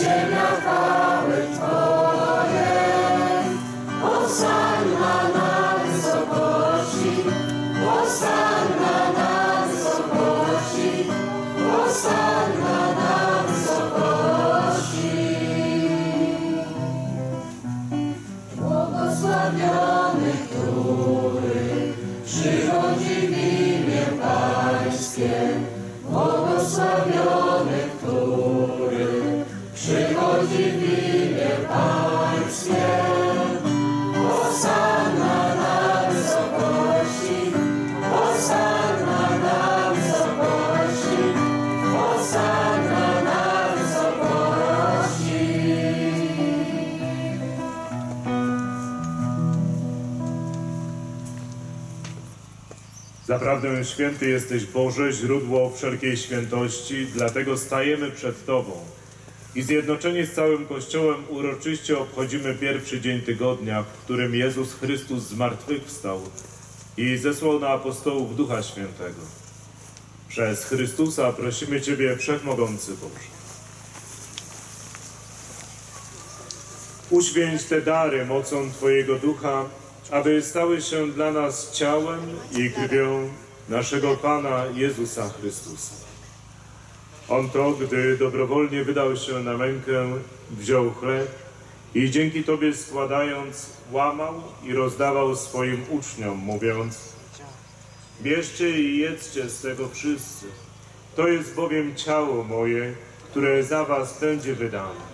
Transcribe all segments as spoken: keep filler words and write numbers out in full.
ziemia chwały Twojej. Hosanna na wysokości, Hosanna na wysokości, Hosanna na wysokości. Błogosławiony, który przychodzi w imię Pańskie. Błogosławiony, który przychodzi w imię Pańskie. Hosanna na wysokości, Hosanna na wysokości, Hosanna na wysokości. Zaprawdę święty jesteś, Boże, źródło wszelkiej świętości, dlatego stajemy przed Tobą i zjednoczeni z całym Kościołem uroczyście obchodzimy pierwszy dzień tygodnia, w którym Jezus Chrystus zmartwychwstał i zesłał na apostołów Ducha Świętego. Przez Chrystusa prosimy Ciebie, Wszechmogący Boże. Uświęć te dary mocą Twojego Ducha, aby stały się dla nas ciałem i krwią naszego Pana Jezusa Chrystusa. On to, gdy dobrowolnie wydał się na mękę, wziął chleb i dzięki Tobie składając, łamał i rozdawał swoim uczniom, mówiąc: bierzcie i jedzcie z tego wszyscy. To jest bowiem ciało moje, które za was będzie wydane.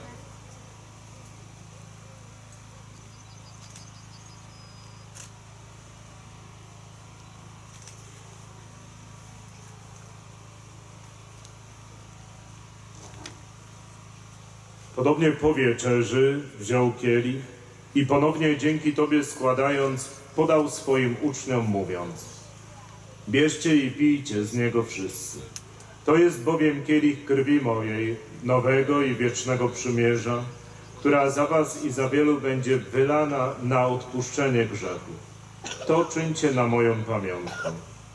Podobnie po wieczerzy wziął kielich i ponownie dzięki Tobie składając, podał swoim uczniom, mówiąc: bierzcie i pijcie z niego wszyscy. To jest bowiem kielich krwi mojej, nowego i wiecznego przymierza, która za was i za wielu będzie wylana na odpuszczenie grzechu. To czyńcie na moją pamiątkę.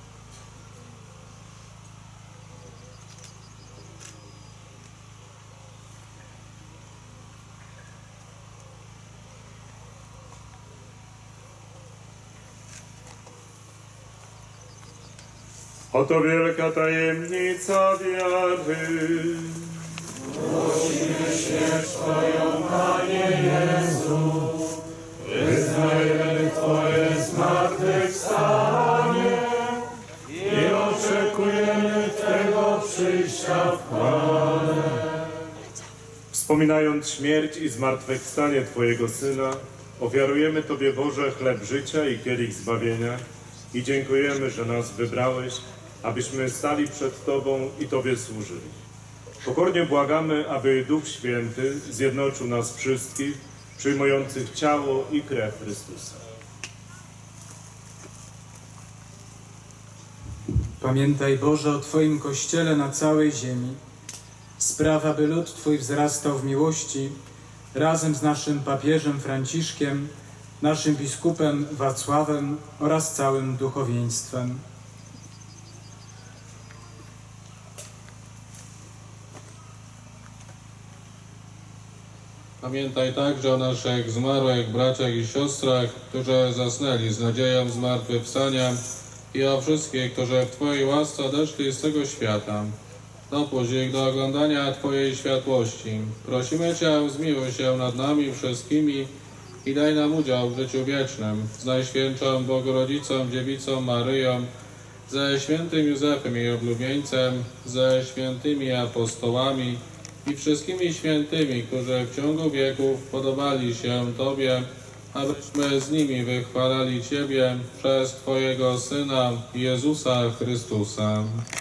Oto wielka tajemnica wiary. Głosimy śmierć Twoją, Panie Jezu, wyznajemy Twoje zmartwychwstanie i oczekujemy Twego przyjścia w chwale. Wspominając śmierć i zmartwychwstanie Twojego Syna, ofiarujemy Tobie, Boże, chleb życia i kielich zbawienia i dziękujemy, że nas wybrałeś, abyśmy stali przed Tobą i Tobie służyli. Pokornie błagamy, aby Duch Święty zjednoczył nas wszystkich, przyjmujących ciało i krew Chrystusa. Pamiętaj, Boże, o Twoim Kościele na całej ziemi. Spraw, aby lud Twój wzrastał w miłości, razem z naszym papieżem Franciszkiem, naszym biskupem Wacławem oraz całym duchowieństwem. Pamiętaj także o naszych zmarłych braciach i siostrach, którzy zasnęli z nadzieją zmartwychwstania, i o wszystkich, którzy w Twojej łasce odeszli z tego świata. Dopuść ich do oglądania Twojej światłości. Prosimy Cię, zmiłuj się nad nami wszystkimi i daj nam udział w życiu wiecznym z Najświętszą Bogorodzicą Dziewicą Maryją, ze świętym Józefem jej oblubieńcem, ze świętymi apostołami i wszystkimi świętymi, którzy w ciągu wieków podobali się Tobie, abyśmy z nimi wychwalali Ciebie przez Twojego Syna, Jezusa Chrystusa.